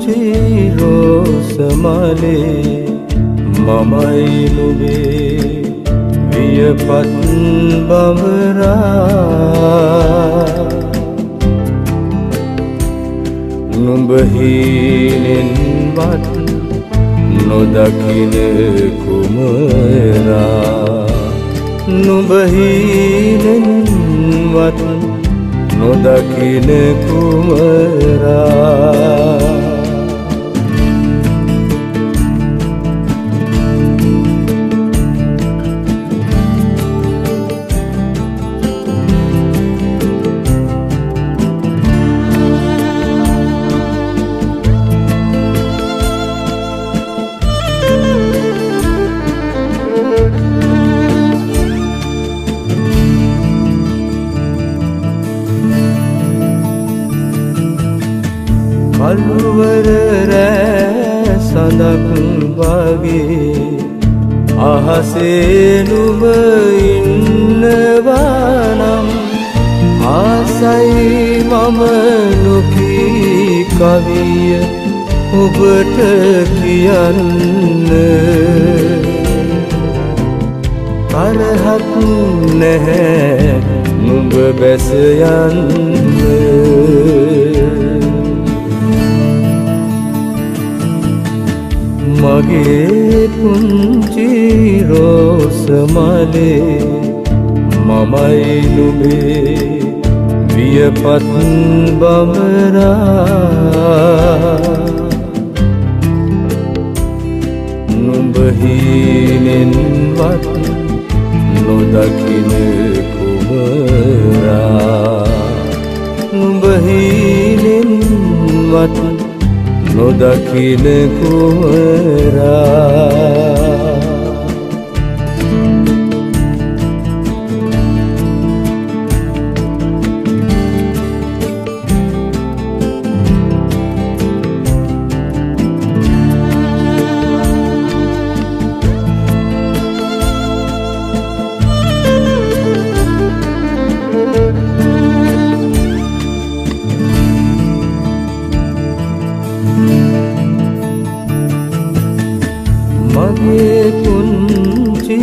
පුංචි රෝසමලේ මමයි නුඹේ වියපත් බඹරා නුඹ හීනෙන්වත් නොදකින කුමරා නුඹ හීනෙන්වත් නොදකින කුමරා කළුවර රෑ සඳක් වගේ අහසේ නුඹ ඉන්නවා නම් ආසයි මම නොකී කවිය ඔබට කියන්න තරහක් නැහැ නුඹ බැස යන්න මගේ පුංචි රෝසමලේ මමයි නුඹේ වියපත් බඹරා නුඹ හීනෙන්වත් නොදකින කුමරා නුඹ හීනෙන්වත් නොදකින කුමරා මගේ පුංචි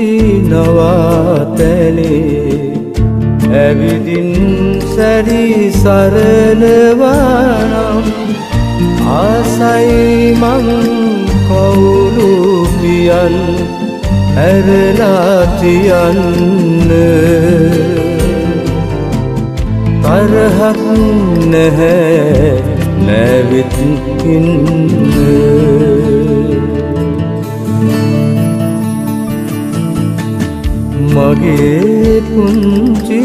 නවාතැනේ ඇවිදින් සැරි සරනවා නම් ආසයි මං කවුරු පියන් ඇරලා තියන්න තරහක් නැහැ නැවිත් ඉන්න මගේ පුංචි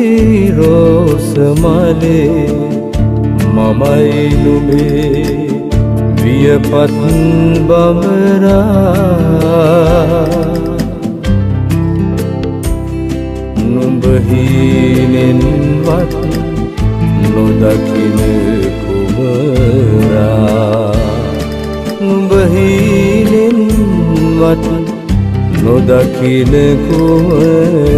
රෝසමලේ මමයි නුඹේ වියපත් බඹරා නුඹ හීනෙන්වත් නොදකින කුමරා නුඹ හීනෙන්වත් නොදකින කුමරා